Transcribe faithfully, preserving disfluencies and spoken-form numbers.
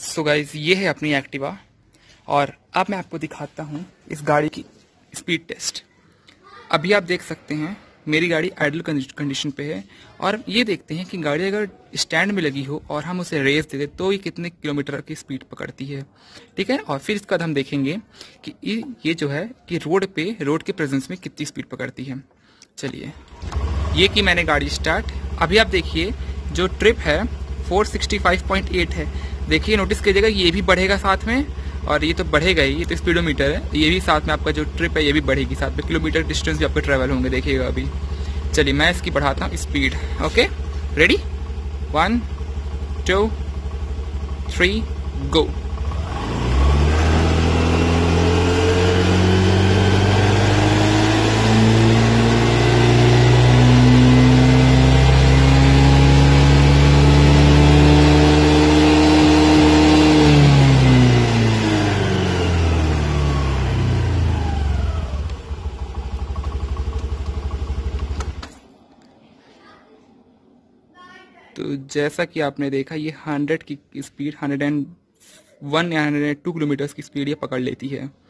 So guys ये है अपनी एक्टिवा और अब मैं आपको दिखाता हूँ इस गाड़ी की स्पीड टेस्ट। अभी आप देख सकते हैं मेरी गाड़ी आइडल कंडीशन पे है और ये देखते हैं कि गाड़ी अगर स्टैंड में लगी हो और हम उसे रेस दे दें तो ये कितने किलोमीटर की स्पीड पकड़ती है। ठीक है, और फिर इसके बाद हम देखेंगे कि ये जो है कि रोड पे रोड के प्रेजेंस में कितनी स्पीड पकड़ती है। चलिए, ये कि मैंने गाड़ी स्टार्ट। अभी आप देखिए जो ट्रिप है four sixty five point eight है। देखिए, नोटिस कीजिएगा ये भी बढ़ेगा साथ में और ये तो बढ़ेगा ही, ये तो स्पीडोमीटर है, ये भी साथ में आपका जो ट्रिप है ये भी बढ़ेगी साथ में, किलोमीटर डिस्टेंस भी आपके ट्रैवल होंगे देखिएगा अभी। चलिए मैं इसकी बढ़ाता हूँ speed. Okay, ready, one two three go. तो जैसा कि आपने देखा ये हंड्रेड की स्पीड हंड्रेड एंड वन या हंड्रेड एंड टू किलोमीटर की स्पीड ये पकड़ लेती है।